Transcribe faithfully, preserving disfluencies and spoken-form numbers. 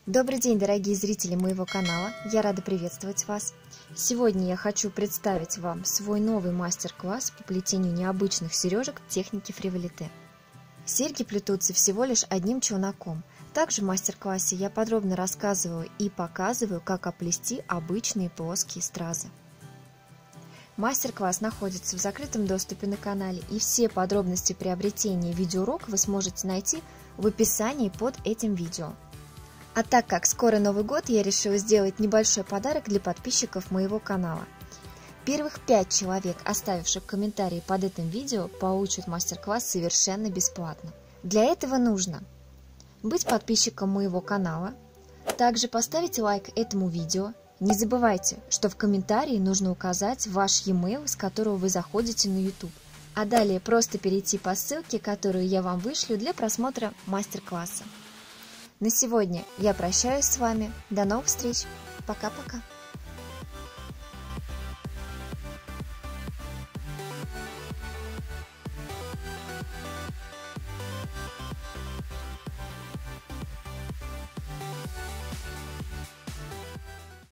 Добрый день, дорогие зрители моего канала, я рада приветствовать вас. Сегодня я хочу представить вам свой новый мастер-класс по плетению необычных сережек техники фриволите. Серьги плетутся всего лишь одним челноком. Также в мастер-классе я подробно рассказываю и показываю, как оплести обычные плоские стразы. Мастер-класс находится в закрытом доступе на канале, и все подробности приобретения видеоурока вы сможете найти в описании под этим видео. А так как скоро Новый год, я решила сделать небольшой подарок для подписчиков моего канала. Первых пять человек, оставивших комментарии под этим видео, получат мастер-класс совершенно бесплатно. Для этого нужно быть подписчиком моего канала, также поставить лайк этому видео. Не забывайте, что в комментарии нужно указать ваш e-mail, с которого вы заходите на YouTube. А далее просто перейти по ссылке, которую я вам вышлю для просмотра мастер-класса. На сегодня я прощаюсь с вами. До новых встреч. Пока-пока.